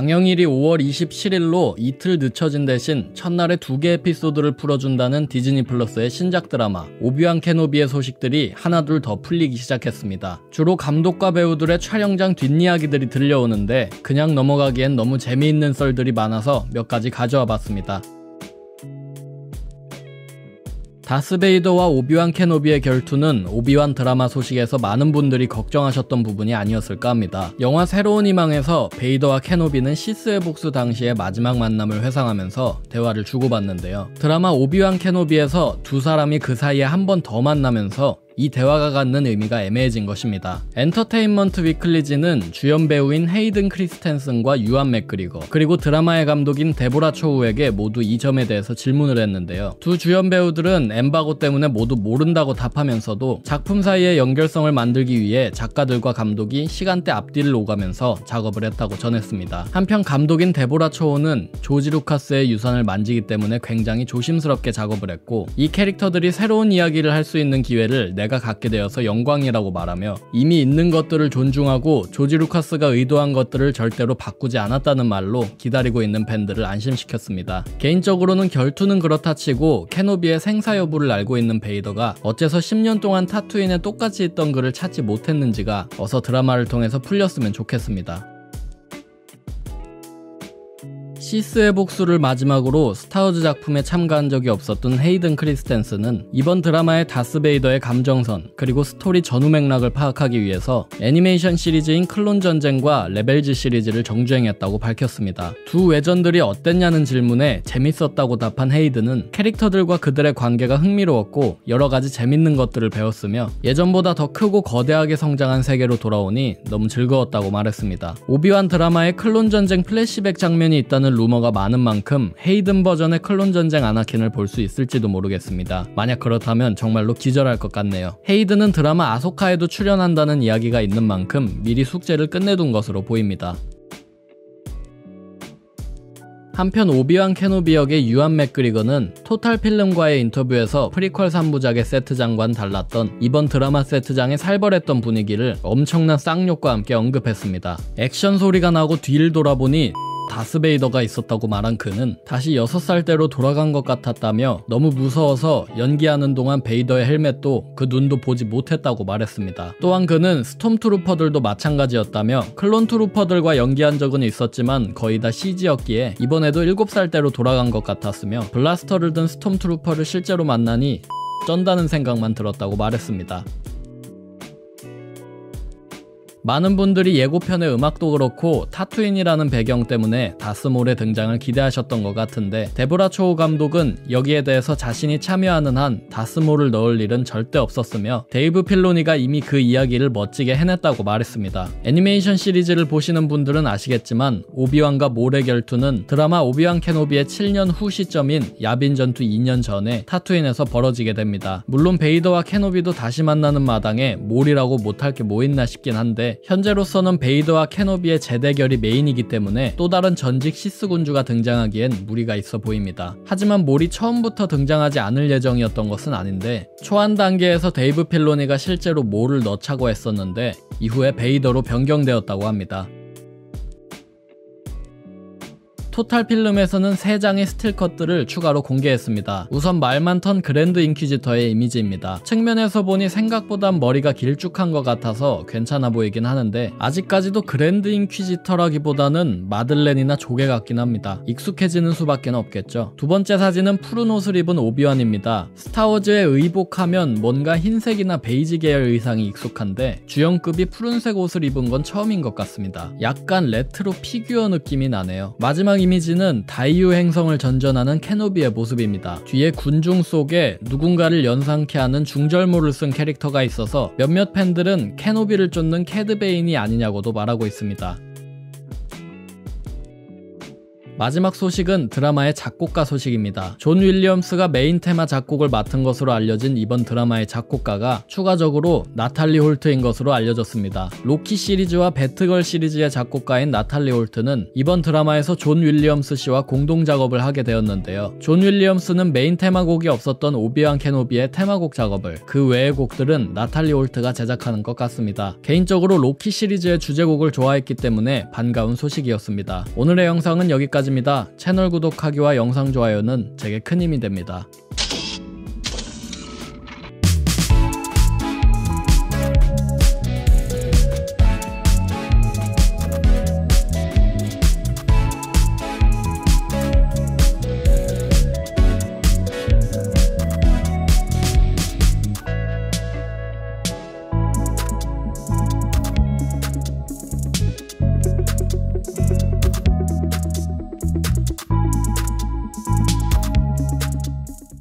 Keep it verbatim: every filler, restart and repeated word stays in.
방영일이 오월 이십칠일로 이틀 늦춰진 대신 첫날에 두 개 에피소드를 풀어준다는 디즈니 플러스의 신작 드라마 오비완 케노비의 소식들이 하나둘 더 풀리기 시작했습니다. 주로 감독과 배우들의 촬영장 뒷이야기들이 들려오는데 그냥 넘어가기엔 너무 재미있는 썰들이 많아서 몇 가지 가져와 봤습니다. 다스베이더와 오비완 케노비의 결투는 오비완 드라마 소식에서 많은 분들이 걱정하셨던 부분이 아니었을까 합니다. 영화 새로운 희망에서 베이더와 케노비는 시스의 복수 당시의 마지막 만남을 회상하면서 대화를 주고받는데요. 드라마 오비완 케노비에서 두 사람이 그 사이에 한 번 더 만나면서 이 대화가 갖는 의미가 애매해진 것입니다. 엔터테인먼트 위클리지는 주연 배우인 헤이든 크리스텐슨과 유안 맥그리거 그리고 드라마의 감독인 데보라 초우에게 모두 이 점에 대해서 질문을 했는데요. 두 주연 배우들은 엠바고 때문에 모두 모른다고 답하면서도 작품 사이의 연결성을 만들기 위해 작가들과 감독이 시간대 앞뒤를 오가면서 작업을 했다고 전했습니다. 한편 감독인 데보라 초우는 조지 루카스의 유산을 만지기 때문에 굉장히 조심스럽게 작업을 했고 이 캐릭터들이 새로운 이야기를 할 수 있는 기회를 내가 갖게 되어서 영광이라고 말하며 이미 있는 것들을 존중하고 조지 루카스가 의도한 것들을 절대로 바꾸지 않았다는 말로 기다리고 있는 팬들을 안심시켰습니다. 개인적으로는 결투는 그렇다 치고 케노비의 생사 여부를 알고 있는 베이더가 어째서 십 년 동안 타투인에 똑같이 있던 그를 찾지 못했는지가 어서 드라마를 통해서 풀렸으면 좋겠습니다. 시스의 복수를 마지막으로 스타워즈 작품에 참가한 적이 없었던 헤이든 크리스텐슨은 이번 드라마의 다스베이더의 감정선 그리고 스토리 전후 맥락을 파악하기 위해서 애니메이션 시리즈인 클론 전쟁과 레벨즈 시리즈를 정주행했다고 밝혔습니다. 두 외전들이 어땠냐는 질문에 재밌었다고 답한 헤이든은 캐릭터들과 그들의 관계가 흥미로웠고 여러가지 재밌는 것들을 배웠으며 예전보다 더 크고 거대하게 성장한 세계로 돌아오니 너무 즐거웠다고 말했습니다. 오비완 드라마에 클론 전쟁 플래시백 장면이 있다는 루머가 많은 만큼 헤이든 버전의 클론 전쟁 아나킨을 볼 수 있을지도 모르겠습니다. 만약 그렇다면 정말로 기절할 것 같네요. 헤이든은 드라마 아소카에도 출연한다는 이야기가 있는 만큼 미리 숙제를 끝내둔 것으로 보입니다. 한편 오비완 케노비 역의 유안 맥그리거는 토탈 필름과의 인터뷰에서 프리퀄 삼 부작의 세트장과는 달랐던 이번 드라마 세트장의 살벌했던 분위기를 엄청난 쌍욕과 함께 언급했습니다. 액션 소리가 나고 뒤를 돌아보니 다스베이더가 있었다고 말한 그는 다시 여섯 살 때로 돌아간 것 같았다며 너무 무서워서 연기하는 동안 베이더의 헬멧도 그 눈도 보지 못했다고 말했습니다. 또한 그는 스톰트루퍼들도 마찬가지였다며 클론 트루퍼들과 연기한 적은 있었지만 거의 다 씨지였기에 이번에도 일곱 살 때로 돌아간 것 같았으며 블라스터를 든 스톰트루퍼를 실제로 만나니 쩐다는 생각만 들었다고 말했습니다. 많은 분들이 예고편의 음악도 그렇고 타투인이라는 배경 때문에 다스몰의 등장을 기대하셨던 것 같은데 데보라 초우 감독은 여기에 대해서 자신이 참여하는 한 다스몰을 넣을 일은 절대 없었으며 데이브 필로니가 이미 그 이야기를 멋지게 해냈다고 말했습니다. 애니메이션 시리즈를 보시는 분들은 아시겠지만 오비완과 몰의 결투는 드라마 오비완 케노비의 칠 년 후 시점인 야빈 전투 이 년 전에 타투인에서 벌어지게 됩니다. 물론 베이더와 케노비도 다시 만나는 마당에 몰이라고 못할 게 뭐 있나 싶긴 한데 현재로서는 베이더와 케노비의 재대결이 메인이기 때문에 또 다른 전직 시스 군주가 등장하기엔 무리가 있어 보입니다. 하지만 몰이 처음부터 등장하지 않을 예정이었던 것은 아닌데 초안 단계에서 데이브 필로니가 실제로 몰을 넣자고 했었는데 이후에 베이더로 변경되었다고 합니다. 토탈 필름에서는 세 장의 스틸컷들을 추가로 공개했습니다. 우선 말 많던 그랜드 인퀴지터의 이미지입니다. 측면에서 보니 생각보단 머리가 길쭉한 것 같아서 괜찮아 보이긴 하는데 아직까지도 그랜드 인퀴지터라기보다는 마들렌이나 조개 같긴 합니다. 익숙해지는 수밖에 없겠죠. 두 번째 사진은 푸른 옷을 입은 오비완입니다. 스타워즈에 의복하면 뭔가 흰색이나 베이지 계열 의상이 익숙한데 주연급이 푸른색 옷을 입은 건 처음인 것 같습니다. 약간 레트로 피규어 느낌이 나네요. 마지막 이미지는 다이유 행성을 전전하는 케노비의 모습입니다. 뒤에 군중 속에 누군가를 연상케 하는 중절모를 쓴 캐릭터가 있어서 몇몇 팬들은 케노비를 쫓는 캐드베인이 아니냐고도 말하고 있습니다. 마지막 소식은 드라마의 작곡가 소식입니다. 존 윌리엄스가 메인 테마 작곡을 맡은 것으로 알려진 이번 드라마의 작곡가가 추가적으로 나탈리 홀트인 것으로 알려졌습니다. 로키 시리즈와 배트걸 시리즈의 작곡가인 나탈리 홀트는 이번 드라마에서 존 윌리엄스 씨와 공동 작업을 하게 되었는데요. 존 윌리엄스는 메인 테마곡이 없었던 오비완 케노비의 테마곡 작업을, 그 외의 곡들은 나탈리 홀트가 제작하는 것 같습니다. 개인적으로 로키 시리즈의 주제곡을 좋아했기 때문에 반가운 소식이었습니다. 오늘의 영상은 여기까지입니다. 채널 구독하기와 영상 좋아요는 제게 큰 힘이 됩니다.